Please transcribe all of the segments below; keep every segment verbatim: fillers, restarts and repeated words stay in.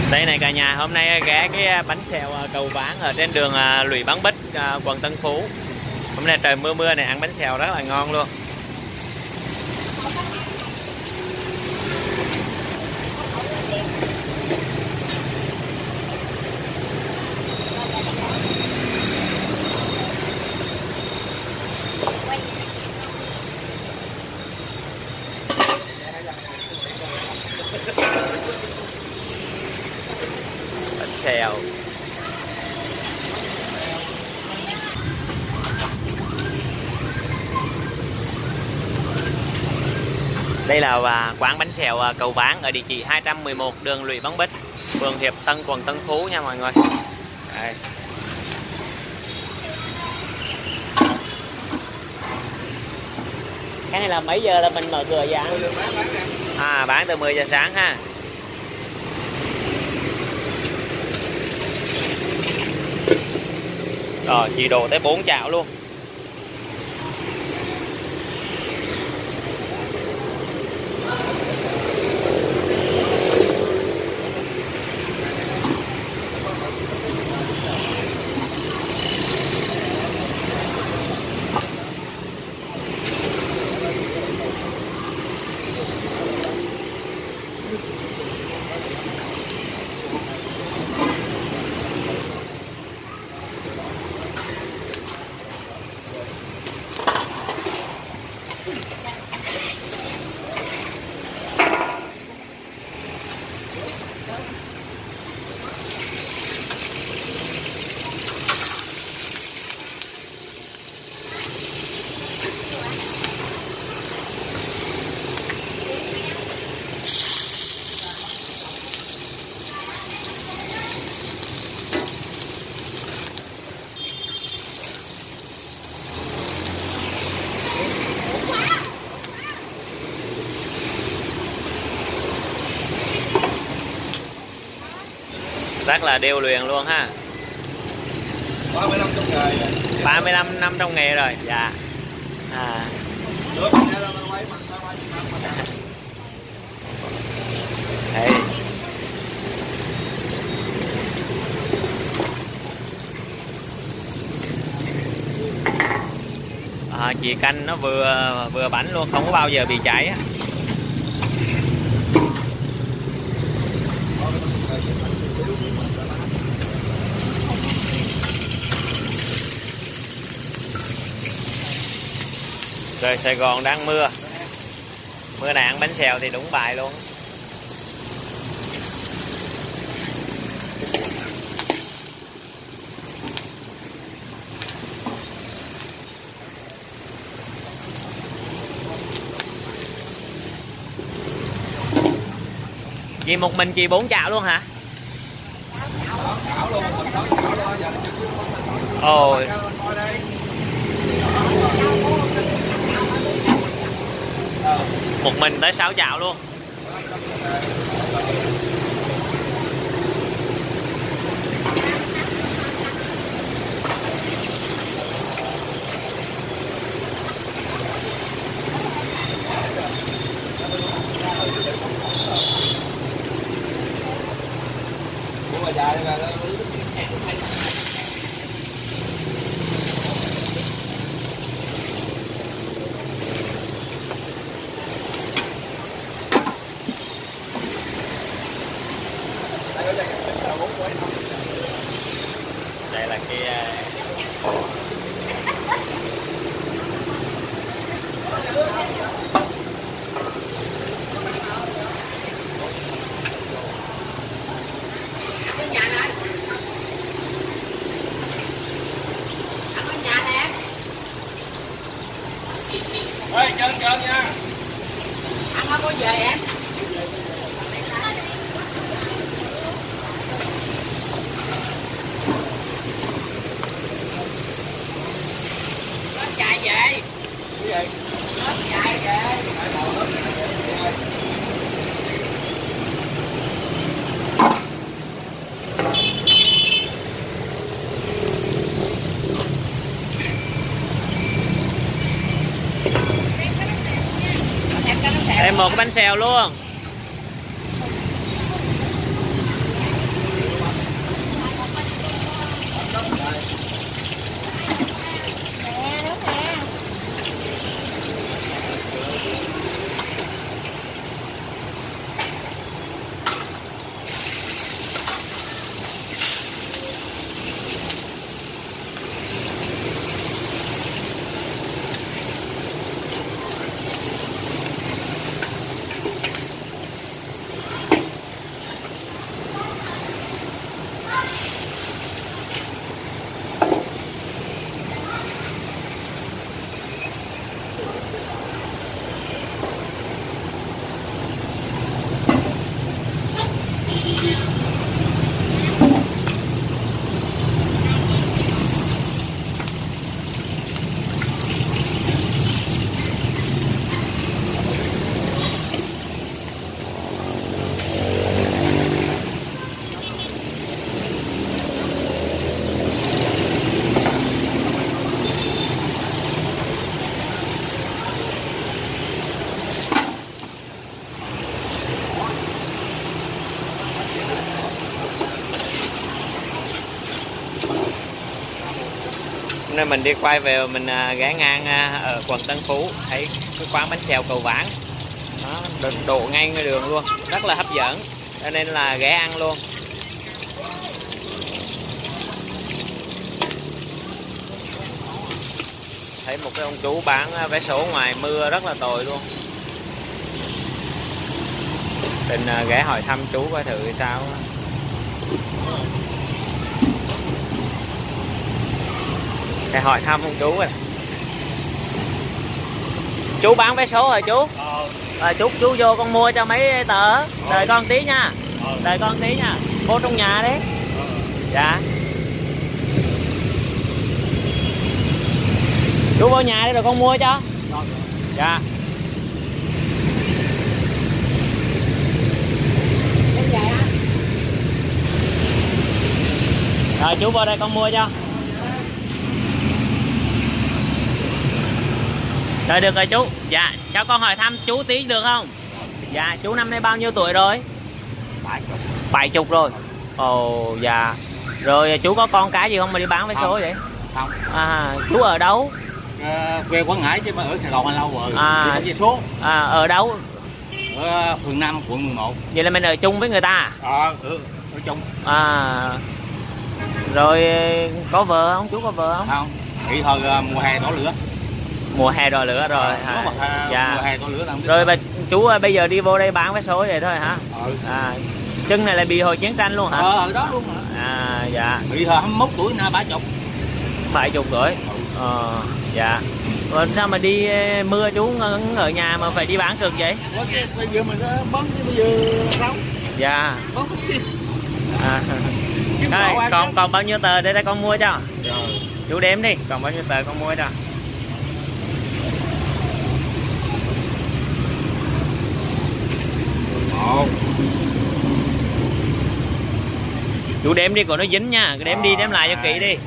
Đây này cả nhà, hôm nay ghé cái bánh xèo Cầu Ván ở trên đường Lũy Bán Bích, quận Tân Phú. Hôm nay trời mưa mưa này, ăn bánh xèo rất là ngon luôn. Bánh xèo. Đây là quán bánh xèo Cầu Ván ở địa chỉ hai trăm mười một đường Lũy Bán Bích, phường Hiệp Tân, quận Tân Phú nha mọi người. Đây. Cái này là mấy giờ là mình mở cửa vậy anh? À, bán từ mười giờ sáng ha. Rồi, chị đổ tới bốn chảo luôn. Rất là điêu luyện luôn ha. ba mươi lăm trong nghề rồi. ba mươi lăm năm trong nghề rồi. Dạ. À. Đây. À, chị canh nó vừa vừa bánh luôn, không có bao giờ bị cháy á. Trời Sài Gòn đang mưa. Mưa này ăn bánh xèo thì đúng bài luôn. Chị một mình chị bốn chảo luôn hả? Ôi. Một mình tới sáu chảo luôn. Đây là cái Ê, chân chân nha. Ăn không có về em. Nó chạy về. Cái gì? Nó chạy về. Em một cái bánh xèo luôn. nay mình đi quay về mình ghé ngang ở quận Tân Phú thấy cái quán bánh xèo Cầu Ván. Đó, độ ngay ngay đường luôn, rất là hấp dẫn cho nên là ghé ăn luôn. Thấy một cái ông chú bán vé số ngoài mưa rất là tồi luôn. Định ghé hỏi thăm chú coi thử sao. Để hỏi thăm ông chú rồi. Chú bán vé số rồi chú? Ờ. À, chú chú vô con mua cho mấy tờ. Ờ. Đợi con tí nha. Ờ. Đợi con tí nha. Vô trong nhà đấy. Ờ. Dạ. Chú vô nhà đi rồi con mua cho. Ờ. Dạ. Rồi chú vô đây con mua cho. Rồi được rồi chú. Dạ cho con hỏi thăm chú tí được không? Dạ chú năm nay bao nhiêu tuổi rồi? Bảy chục rồi. Ồ dạ. Rồi chú có con cái gì không mà đi bán vé số vậy? Không. À, chú ở đâu? À, quê Quảng Ngãi chứ mà ở Sài Gòn hay lâu rồi. À, về số. À, ở đâu? Ở phường năm quận mười một. Vậy là mình ở chung với người ta à? Ờ, ừ, ở chung. À. Rồi có vợ không? Chú có vợ không? Không. Nghỉ thời uh, mùa hè đổ lửa. Mùa hè đỏ lửa rồi. À, mà, à, dạ. Mùa hè đổ lửa làm rồi bà, chú bây giờ đi vô đây bán vé số vậy thôi hả? Ừ. À, chân này là bị hồi chiến tranh luôn hả? Ờ, ở đó luôn hả? À dạ. Bị thời hai mươi mốt tuổi na ba chục. Bảy chục tuổi. Ừ. Ờ, dạ. Rồi sao mà đi mưa chú ở nhà mà phải đi bán cực vậy? Bây giờ mình bắn chứ bây giờ đâu? Dạ. Bắn chứ. À. Đây, còn còn bao nhiêu tờ để đây con mua cho? Rồi. Chú đếm đi, còn bao nhiêu tờ con mua cho? Một. Chú đếm đi còn nó dính nha, đếm đi đếm lại cho kỹ đi.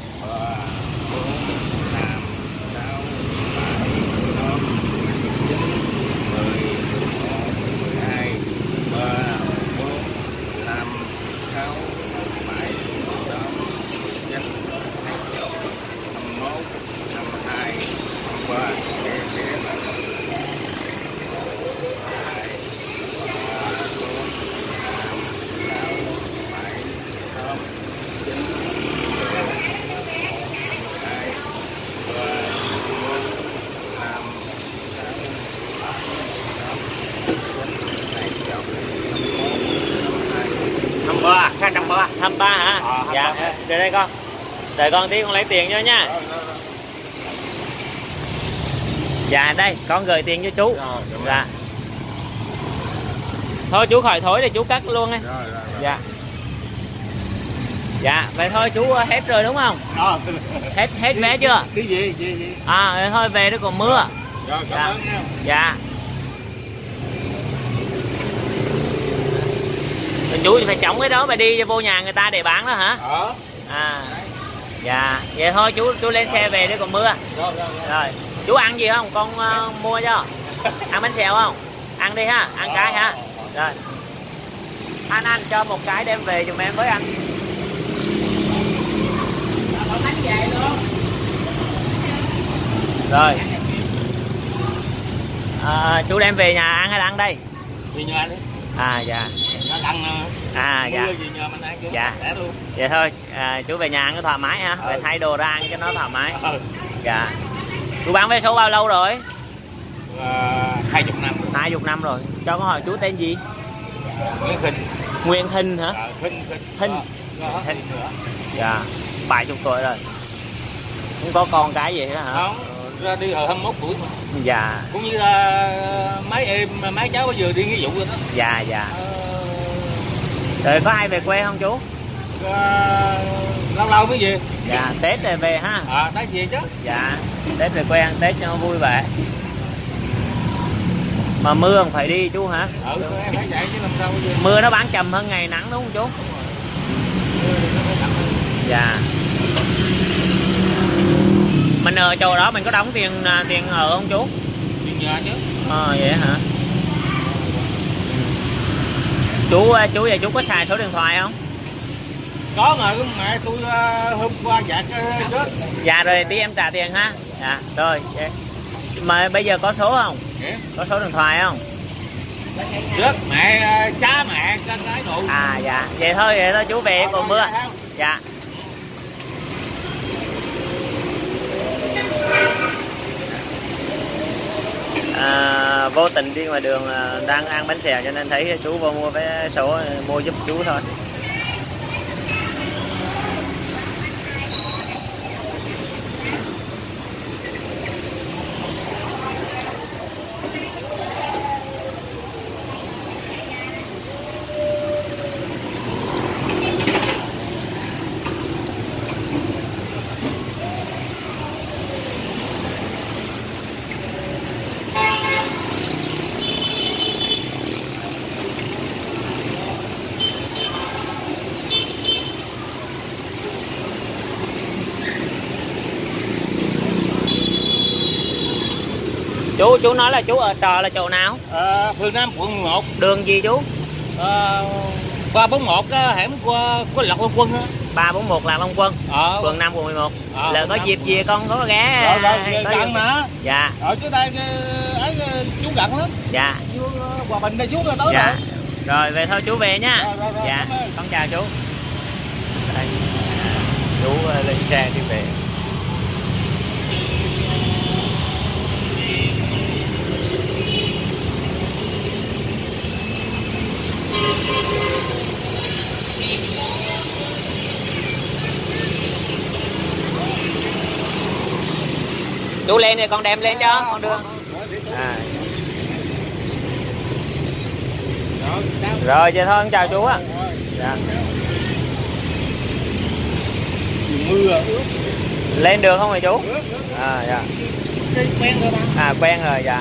Ba, năm ba. Năm ba hả? À, dạ. Để đây con. Đợi con tí con lấy tiền cho nha. Dạ đây, con gửi tiền cho chú. Rồi, dạ. Thôi chú khỏi thối thì chú cắt luôn đi. Rồi, rồi, rồi. Dạ. Dạ, vậy thôi chú hết rồi đúng không? Rồi. Hết hết vé chưa? Cái gì, gì, gì? À, thôi về nó còn mưa. Rồi, cảm dạ. ơn nha. Dạ. Chú phải chống cái đó mà đi vô nhà người ta để bán đó hả? Ờ. À. Dạ, vậy thôi chú chú lên xe về để còn mưa. Rồi, rồi, rồi. Rồi, chú ăn gì không? Con uh, mua cho. Ăn bánh xèo không? Ăn đi ha, ăn cái ha. Rồi. Anh anh cho một cái đem về giùm em với anh. Rồi. À, chú đem về nhà ăn hay là ăn đây? Về nhà đi. À dạ. Nó ăn à dạ. Gì nhà mình ăn chứ. Dạ. Luôn. Vậy thôi, à, chú về nhà ăn cho thoải mái ha. Về thay đồ ra ăn cho nó thoải mái. Ừ. Dạ. Chú bán vé số bao lâu rồi? Hai chục năm. Hai chục năm rồi. Cho con hỏi chú tên gì? Nguyễn Thinh. Nguyễn Thinh hả? À, Thinh. Thinh. Thinh. Đó, Thinh nữa. Dạ. Bảy chục tuổi rồi. Không có con cái gì hết hả? Không. Ra đi hồi hai mươi mốt tuổi thôi. Dạ. Cũng như là mấy em mấy cháu bây giờ đi nghĩa vụ rồi đó. Dạ dạ. Ờ... Rồi có ai về quê không chú? Ờ... lâu lâu mới về. Dạ, Tết rồi về ha. À, Tết về chứ. Dạ, Tết về quê ăn Tết cho nó vui vẻ. Mà mưa không phải đi chú hả? Ừ, em phải chạy chứ làm sao bây giờ. Mưa nó bán chầm hơn ngày nắng đúng không chú? Dạ. Mình ở chỗ đó mình có đóng tiền tiền ở không chú? Tiền nhà chứ. Ờ à, vậy hả? Chú chú vậy chú có xài số điện thoại không? Có mà mẹ tôi uh, hôm qua dạ trước. Dạ rồi tí em trả tiền ha. Dạ rồi. Mà bây giờ có số không? Yeah. Có số điện thoại không? Trước mẹ cha mẹ con cái đủ. À dạ. Vậy thôi vậy thôi chú về còn mưa. Dạ. À, vô tình đi ngoài đường đang ăn bánh xèo cho nên thấy chú vô mua vé số mua giúp chú thôi. Chú chú nói là chú ở trọ là chỗ nào? À, phường Nam quận mười một. Đường gì chú? À, ba bốn một hẻm qua có Lạc Long Quân á. ba bốn một Lạc Long Quân. Ờ. Phường Nam quận mười một. Ờ, Là có dịp gì con có ghé. Rồi rồi, có gần gì? mà. Dạ. Ở chỗ đây ấy chú gần lắm. Dạ. Chú Hòa Bình đây chú là tới Dạ. rồi. Rồi về thôi chú về nha. Rồi, rồi, rồi, Dạ. cảm ơn. Con chào chú. Đây. Chú lên xe đi về. Chú lên thì con đem lên cho con đưa. À. Rồi vậy thôi con chào chú á. Dạ. Mưa Lên được không rồi chú? À dạ. quen rồi mà. À quen rồi dạ.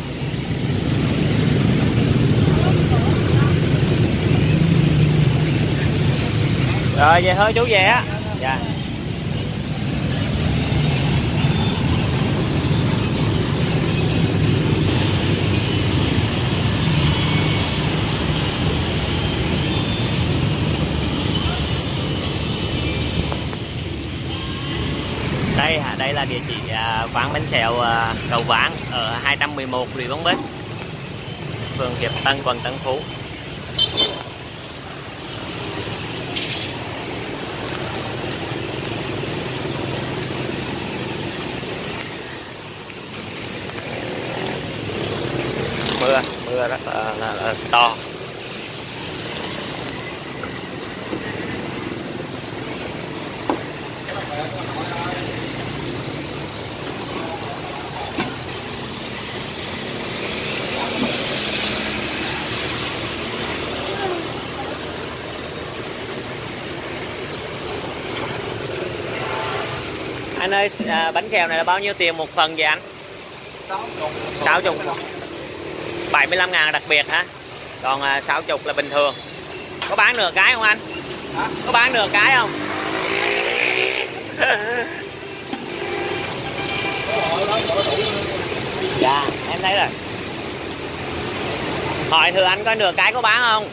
Rồi vậy thôi chú về á. Dạ. Đây đây là địa chỉ quán bánh xèo Cầu Vãng ở hai trăm mười một Lũy Bóng Bếch, phường Hiệp Tân, quận Tân Phú. Mưa mưa rất là, là, là to. Anh ơi, à, bánh xèo này là bao nhiêu tiền một phần vậy anh? sáu mươi. bảy mươi lăm ngàn đặc biệt hả? Còn à, sáu mươi là bình thường. Có bán nửa cái không anh? Hả? Có bán nửa cái không? Dạ, em thấy rồi. Hỏi thử anh coi nửa cái có bán không?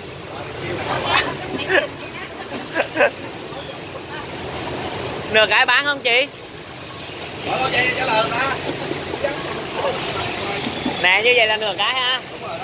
Nửa cái bán không chị? Nè như vậy là nửa cái ha.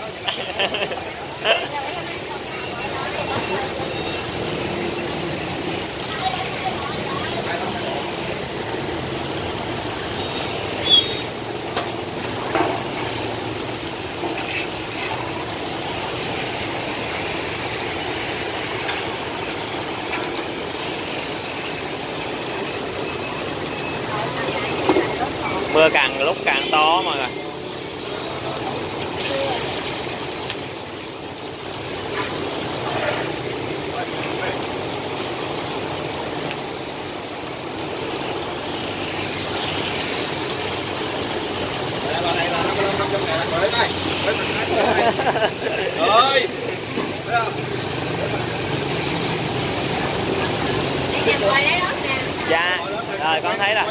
Mưa càng lúc càng to mọi người. Ơi. Dạ, rồi con thấy rồi.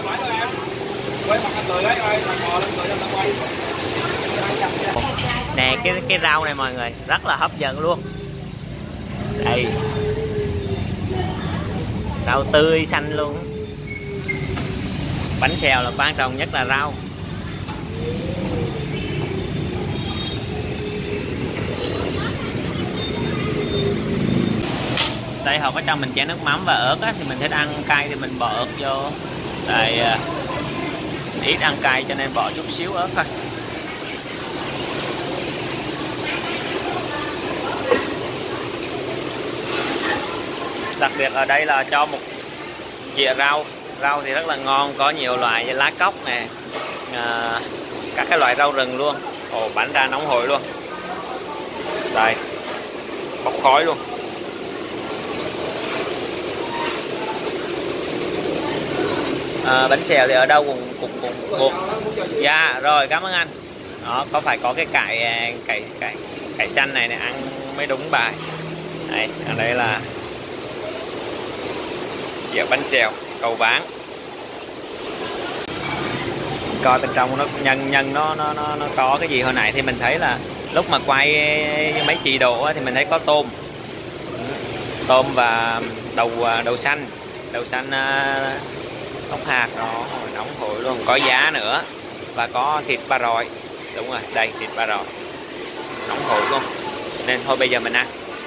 Nè cái cái rau này mọi người rất là hấp dẫn luôn. Đây. Rau tươi xanh luôn. Bánh xèo là quan trọng nhất là rau. Đây họ có cho mình chén nước mắm và ớt á, thì mình thích ăn cay thì mình bỏ ớt vô. Tại ít ăn cay cho nên bỏ chút xíu ớt thôi. Đặc biệt ở đây là cho một dĩa rau. Rau thì rất là ngon, có nhiều loại như lá cóc nè, à, các cái loại rau rừng luôn. Ồ, bánh ra nóng hổi luôn. Đây, bốc khói luôn. À, bánh xèo thì ở đâu cũng cũng cũng buộc. Dạ rồi, cảm ơn anh. Đó, có phải có cái cải cải cải cải xanh này, này ăn mới đúng bài. Đây, ở đây là dĩa bánh xèo Cầu Ván. Coi bên trong nó nhân nhân nó nó nó nó có cái gì. Hồi nãy thì mình thấy là lúc mà quay mấy chị đồ thì mình thấy có tôm, tôm và đầu đầu xanh, đầu xanh ốc hạt đó, nóng hổi luôn. Có giá nữa và có thịt ba rọi. Đúng rồi, đây thịt ba rọi nóng hổi luôn. Nên thôi bây giờ mình ăn.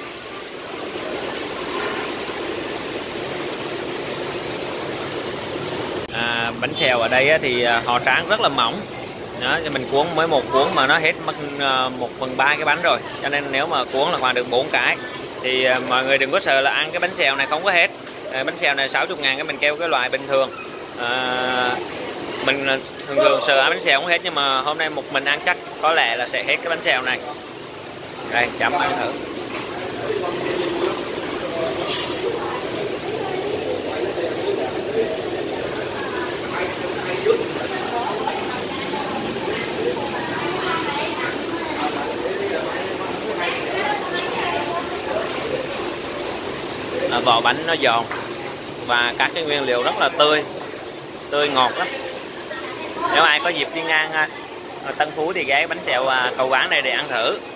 À, bánh xèo ở đây thì họ tráng rất là mỏng đó, mình cuốn mới một cuốn mà nó hết mất một phần ba cái bánh rồi, cho nên nếu mà cuốn là khoảng được bốn cái. Thì mọi người đừng có sợ là ăn cái bánh xèo này không có hết. À, bánh xèo này sáu mươi ngàn, cái mình kêu cái loại bình thường. À, mình thường thường sợ ăn bánh xèo không hết, nhưng mà hôm nay một mình ăn chắc có lẽ là sẽ hết cái bánh xèo này. Đây, chấm ăn thử. Vỏ bánh nó giòn và các cái nguyên liệu rất là tươi tươi ngọt lắm. Nếu ai có dịp đi ngang Tân Phú thì ghé bánh xèo Cầu Ván này để ăn thử.